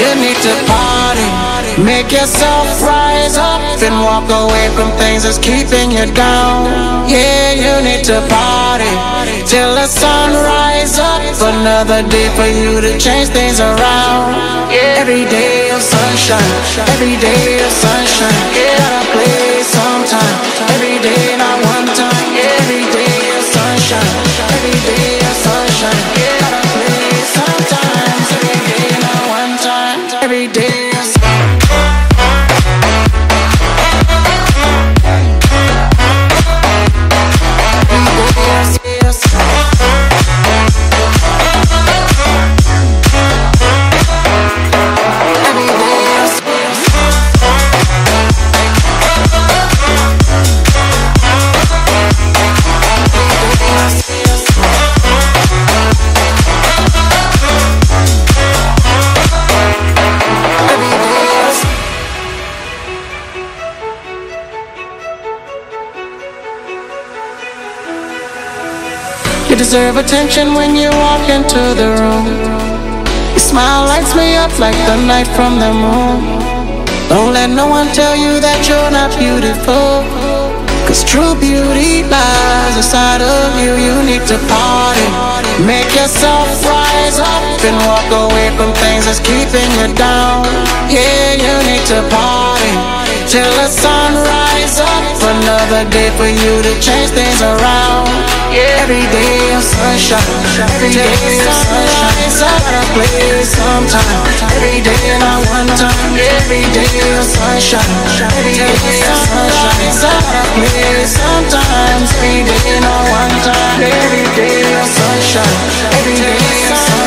You need to party. Make yourself rise up and walk away from things that's keeping you down. Yeah, you need to party till the sun rise up. Another day for you to change things around. Every day of sunshine, every day of sunshine. Gotta play sometime, every day not one time. Every day of sunshine, every day of sunshine. Gotta play sometimes, every day not one time. Every day of You deserve attention when you walk into the room. Your smile lights me up like the night from the moon. Don't let no one tell you that you're not beautiful, 'cause true beauty lies inside of you. You need to party. Make yourself rise up and walk away from things that's keeping you down. Yeah, you need to party till the sun rise up. Another day for you to change things around. Every day of sunshine, every day of sunshine. Gotta play sometime, every day not one time. Every day of sunshine, every day of sunshine. Gotta play sometimes, every day not one time. Every day of sunshine, every day of sunshine.